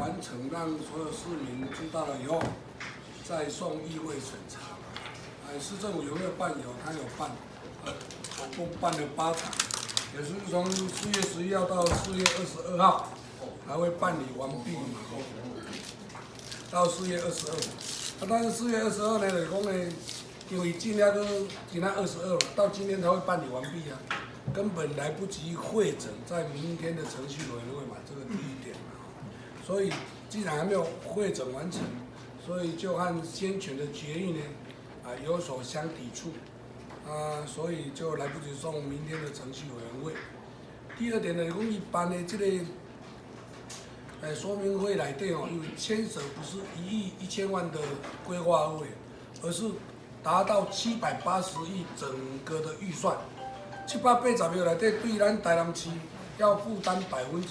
完成，让所有市民知道了以后，再送议会审查。市政府有没有办？有，他有办，总共办了8场，也是从4月11号到4月22号，还会办理完毕嘛。到4月22号，但是4月22呢，就是讲呢，因为今天都今天22了，到今天才会办理完毕啊，根本来不及会诊，在明天的程序委员会嘛，这个第一点嘛。所以既然还没有会诊完成，所以就和先前的决议呢，有所相抵触，所以就来不及送明天的程序委员会。第二点呢，讲一般的这个。说明会内底哦，因为牵涉不是1亿1000万的规划费，而是达到780亿整个的预算，780亿内底对咱台南市要负担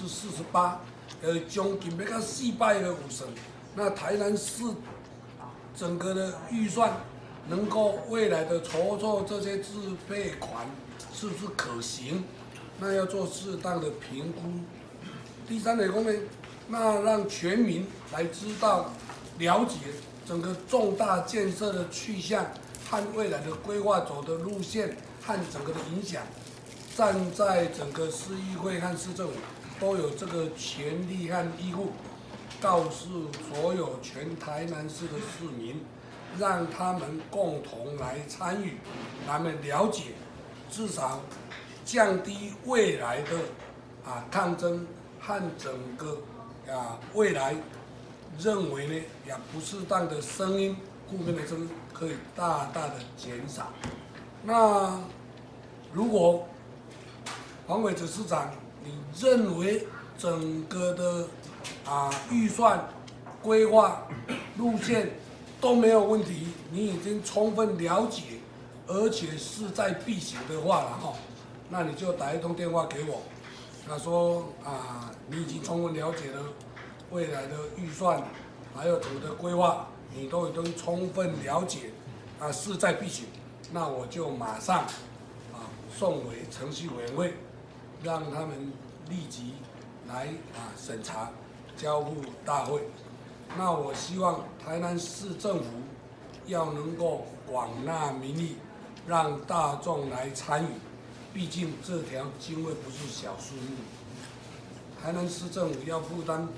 48%，将近要到400亿的5成。那台南市整个的预算能够未来的筹措这些自备款是不是可行？那要做适当的评估。第三点方面。那让全民来知道、了解整个重大建设的去向和未来的规划走的路线和整个的影响，站在整个市议会和市政府都有这个权利和义务，告诉所有全台南市的市民，让他们共同来参与，他们了解，至少降低未来的抗争和整个。未来认为呢，也不适当的声音、负面的声音可以大大的减少。那如果黄伟哲市长，你认为整个的预算规划路线都没有问题，你已经充分了解，而且势在必行的话了哈，那你就打一通电话给我。他说你已经充分了解了未来的预算，还有整个的规划，你都已经充分了解，势在必行。那我就马上送回程序委员会，让他们立即来审查，交付大会。那我希望台南市政府要能够广纳民意，让大众来参与。毕竟这条经费不是小数目，台南市政府要负担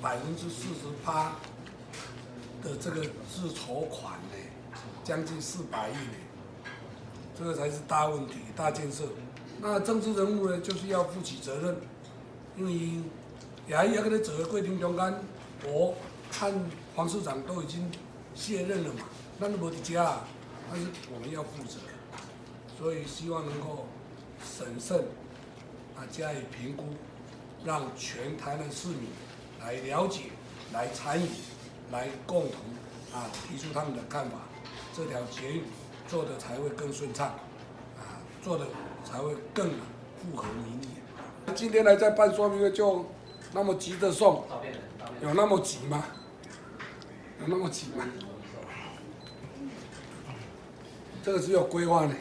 40%的这个自筹款呢，将近400亿呢，这个才是大问题、大建设。那政治人物呢，就是要负起责任，因为也要跟他走的过程中间，我和黄市长都已经卸任了嘛，咱都无伫家，但是我们要负责，所以希望能够。审慎加以评估，让全台南市民来了解、来参与、来共同提出他们的看法，这条捷运做的才会更顺畅，做的才会更符合民意。今天来再办说明会就那么急着送，有那么急吗？有那么急吗？这个只有规划呢。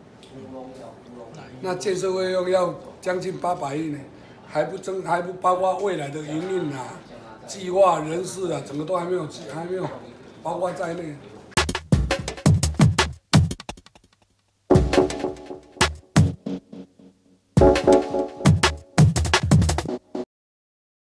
那建设费用要将近800亿呢，还不包括未来的营运计划、人事整个都还没有包括在内。